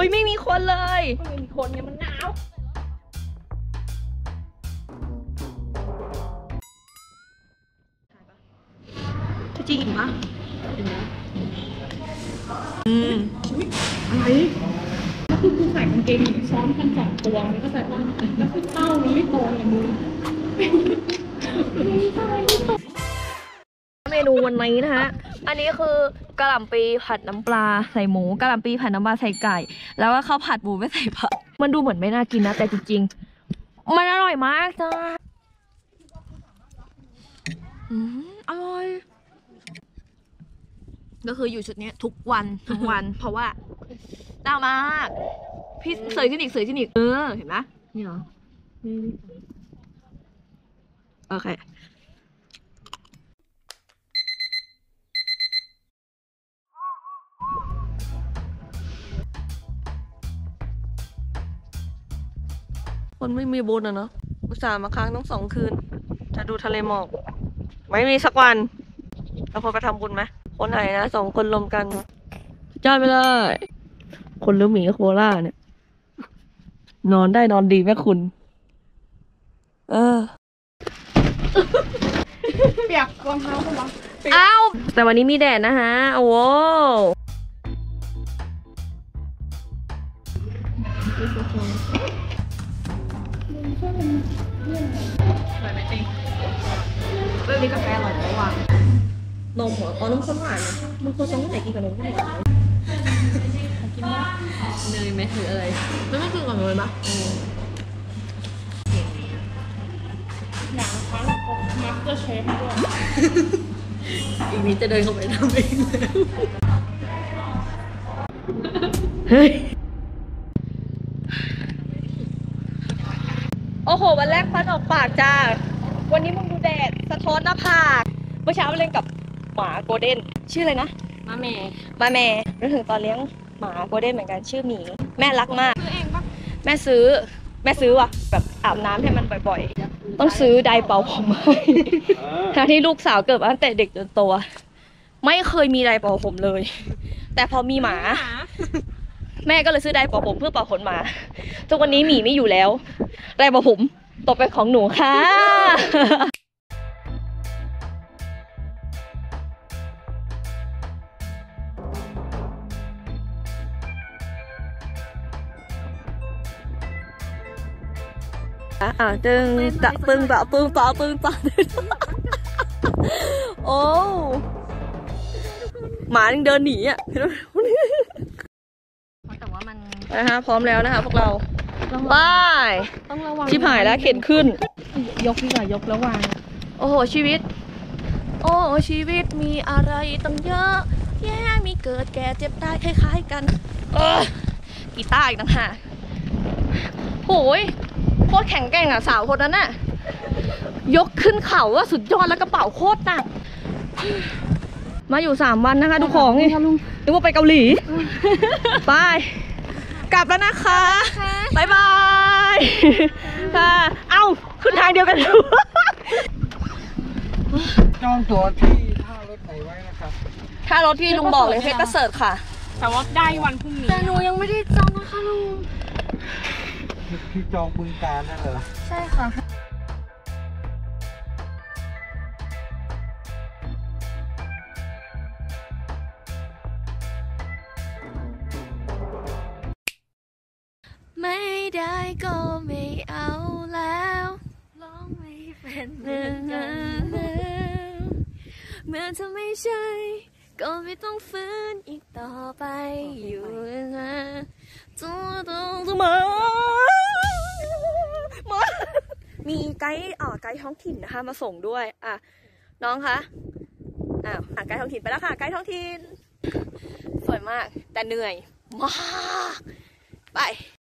อ้ยไม่มีคนเลยไม่มีคนเนี่ยมันหนาวจะจริงอีกปะอะไรแล้วคือกูใส่กางเกงซ้อนกัน2 ตัวมันก็ใส่ว่าแล้วคือเต้ามันไม่โตเลยมึงเมนูวันนี้นะฮะอันนี้คือกะหล่ำปีผัดน้ำปลาใส่หมูกะหล่ำปีผัดน้ำปลาใส่ไก่แล้วก็ข้าวผัดหมูไม่ใส่ผักมันดูเหมือนไม่น่ากินนะแต่จริงๆมันอร่อยมากจ้าอร่อยก็คืออยู่ชุดนี้ทุกวันทั้งวัน เพราะว่าดาวมากพี่เสยขึ้นอีกเห็นไหมนี่เหรอโอเคคนไม่มีบุญอะเนาะอุตส่าห์มาค้างต้อง2 คืนจะดูทะเลหมอกไม่มีสักวันเราควรไปทำบุญไหมคนไหนนะ2 คนรวมกันยอดไปเลยคนหรือหมีโคล่าเนี่ยนอนได้นอนดีแม่คุณเปียกรองเท้าปะวะอ้าวแต่วันนี้มีแดดนะฮะโอ้โหอร่อยไหมจริงเรื่องนี้กาแฟอร่อยไหมวะนมเหรออ๋อนมข้นหวานนะมึงควรต้องไหนกินกับนมข้นหวานกินว่าเนยไหมหรืออะไรไม่กินกับเนยปะอย่างครั้งมัสเตอร์เชฟด้วยอีกนิดจะเดินเข้าไปทำเองเฮ้ยโอ้โหวันแรกควันออกปากจ้าวันนี้มึงดูแดดสะท้อนหน้าผากเมื่อเช้าเล่นกับหมาโกลเด้นชื่ออะไรนะมาแม่นึกถึงตอนเลี้ยงหมาโกลเด้นเหมือนกันชื่อหมีแม่รักมากซื้อเองปะแม่ซื้อว่ะแบบอาบน้ำให้มันบ่อยๆต้องซื้อไดร์เป่าผมให้ทั้งที่ลูกสาวเกิดมาตั้งแต่เด็กจนโตไม่เคยมีไดร์เป่าผมเลยแต่พอมีหมาแม่ก็เลยซื้อไดร์เป่าผมเพื่อเป่าขนหมาทุกวันนี้หมีไม่อยู่แล้วไดร์เป่าผมตกเป็นของหนูค่ะตึงตะโอ้หมาเดินหนีอ่ะแต่ว่ามันนะคะพร้อมแล้วนะคะพวกเราบายต้องระวังชิบหายแล้วเข็นขึ้นยกดีกว่ายกแล้ววางโอ้โหชีวิตมีอะไรตั้งเยอะแยะมีเกิดแก่เจ็บตายคล้ายๆกันกีตาร์อีกต่างหากโหยโคตรแข็งแกร่งอ่ะสาวคนนั้นน่ะยกขึ้นเขาว่าสุดยอดแล้วกระเป๋าโคตรหนักมาอยู่3 วันนะคะดูของนี่นึกว่าไปเกาหลีไปกลับแล้วนะคะบายบายค่ะเอ้าขึ้นทางเดียวกันดูจองตั๋วที่ท่ารถไหนไว้นะครับท่ารถที่ลุงบอกเลยเพชรประเสริฐค่ะแต่ว่าได้วันพรุ่งนี้แต่หนูยังไม่ได้จองนะคะลุงที่จองบึงกาฬนั่นเหรอใช่ค่ะไม่ได้ก็ไม่เอาแล้วร้องไม่เป็นเหมือนเธอไม่ใช่ก็ไม่ต้องฟื้นอีกต่อไปอยู่นะตัวตรงเสมอมีไกด์ท้องถิ่นนะคะมาส่งด้วยน้องคะไกด์ท้องถิ่นไปแล้วค่ะไกด์ท้องถิ่นสวยมากแต่เหนื่อยมากไป